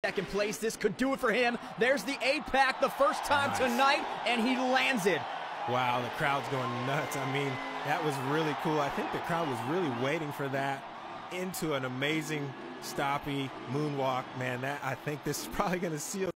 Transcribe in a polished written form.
second place. This could do it for him. There's the 8-pack the first time tonight, and he lands it. Wow, the crowd's going nuts. I mean, that was really cool. I think the crowd was really waiting for that into an amazing stoppy moonwalk. Man, I think this is probably going to seal